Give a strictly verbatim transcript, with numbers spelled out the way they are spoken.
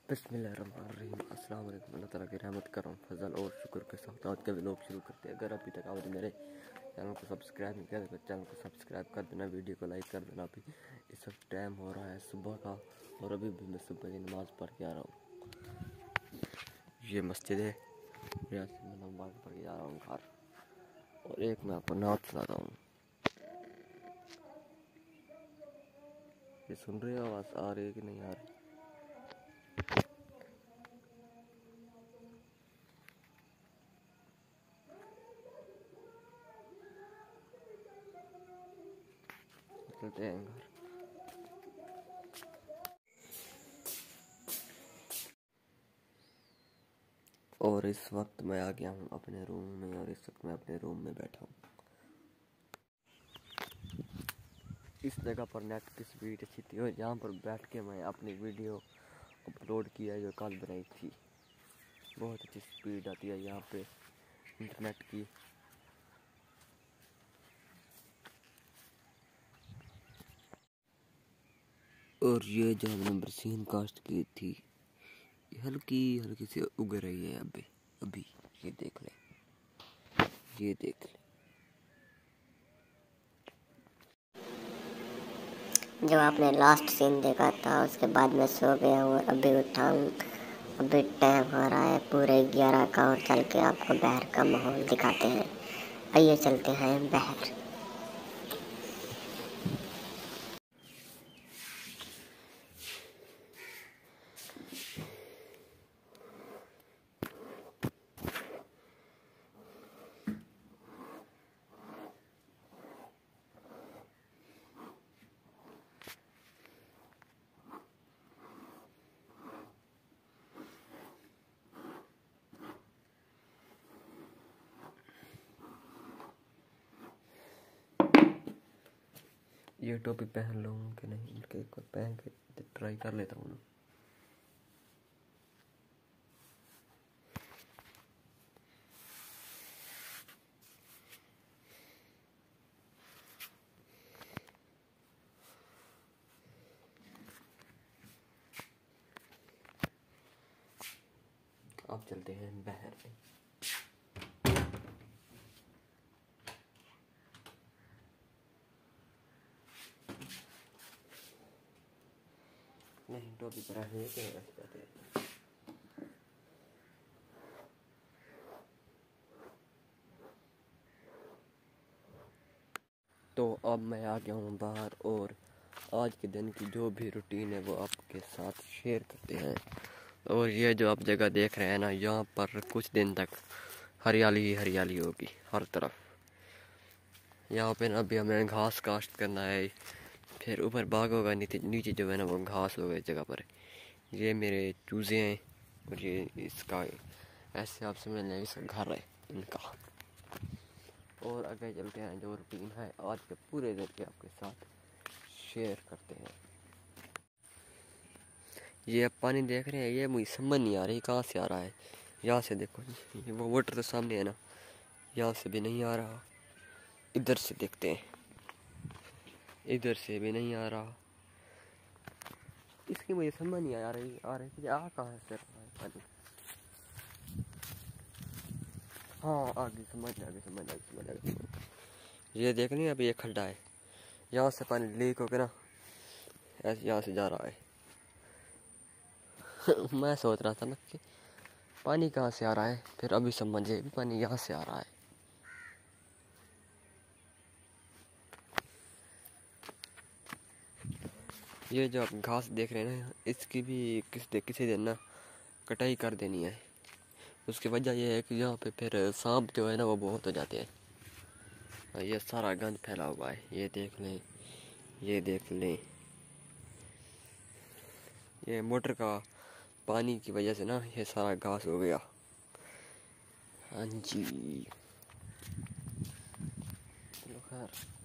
बिस्मिल्लाहिर्रहमानिर्रहीम। अस्सलाम वालेकुम। अल्लाह ताला की रहमत करम फजल और शुक्र के साथ आज का व्लॉग शुरू करते हैं। अगर अभी तक आपने मेरे चैनल को सब्सक्राइब नहीं किया तो चैनल को सब्सक्राइब कर देना, वीडियो को लाइक कर देना। अभी इस वक्त टाइम हो रहा है सुबह का और अभी भी मैं सुबह की नमाज़ पढ़ के आ रहा हूँ। ये मस्जिद है, यहाँ से मैं नमाज़ पढ़ के जा रहा हूँ घर। और एक मैं आपको नात सुनाता हूँ। ये सुन रहे हो आवाज़ आ रही है कि नहीं आ रही? चलते हैं घर। और इस वक्त मैं आ गया हूँ अपने रूम में और इस वक्त मैं अपने रूम में बैठा हूँ। इस जगह पर नेट की स्पीड अच्छी थी और यहाँ पर बैठ के मैं अपनी वीडियो अपलोड किया जो कल बनाई थी। बहुत अच्छी स्पीड आती है यहाँ पे इंटरनेट की। और ये जो हमने बरसीन कास्ट की थी ये हल्की हल्की सी उग रही है अभी अभी ये देख ले, ये देख ले। जो आपने लास्ट सीन देखा था उसके बाद मैं सो गया हूँ, अभी उठा हूँ। अभी टाइम हो रहा है पूरे ग्यारह का और चल के आपको बाहर का माहौल दिखाते हैं। आइए चलते हैं बाहर। ये टोपी पहन लूँ कि नहीं, इनके एक बार पहन के ट्राई कर लेता हूँ ना। अब चलते हैं बाहर में। नहीं टोपी पर है कि ऐसे जाते हैं। तो अब मैं आ गया हूँ बाहर और आज के दिन की जो भी रूटीन है वो आपके साथ शेयर करते हैं। और ये जो आप जगह देख रहे हैं ना, यहाँ पर कुछ दिन तक हरियाली ही हरियाली होगी हर तरफ। यहाँ पे ना अभी हमें घास काश्त करना है, फिर ऊपर बाग होगा, नीचे नीचे जो है ना वो घास होगा इस जगह पर। ये मेरे चूज़े हैं और ये इसका ऐसे आप समझ लें इसका घर है इनका। और आगे चलते हैं, जो रूटीन है आज के पूरे दिन के आपके साथ शेयर करते हैं। ये आप पानी देख रहे हैं, ये मुझे समझ नहीं आ रही कहाँ से आ रहा है। यहाँ से देखो जी, ये वो वाटर तो सामने है ना, यहाँ से भी नहीं आ रहा। इधर से देखते हैं, इधर से भी नहीं आ रहा। इसकी मुझे समझ नहीं आ रही आ रही कि आ कहाँ से रहा है पानी। हाँ आगे समझ आ गई समझ आ गई समझ आ गई। ये देख नहीं अभी ये खड्डा है, यहाँ से पानी लीक होकर ना ऐसे यहाँ से जा रहा है। मैं सोच रहा था ना कि पानी कहाँ से आ रहा है, फिर अभी समझे भी पानी यहाँ से आ रहा है। ये जो आप घास देख रहे हैं ना, इसकी भी किस दे किसी दिन ना कटाई कर देनी है। उसकी वजह यह है कि यहाँ पे फिर सांप जो है ना वो बहुत हो जाते हैं। ये सारा गंद फैला हुआ है, ये देख लें, ये देख लें। ये मोटर का पानी की वजह से ना ये सारा घास हो गया। हाँ जी चलो खैर।